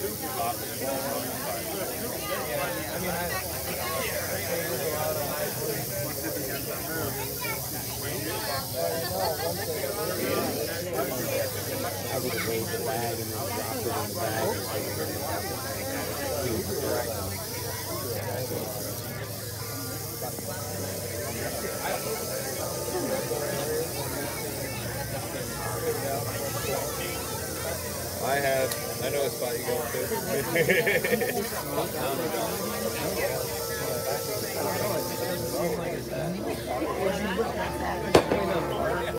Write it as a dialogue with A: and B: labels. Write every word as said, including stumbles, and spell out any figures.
A: I would have raised the bag and then dropped it in the bag.
B: I have. I know a spot you go to.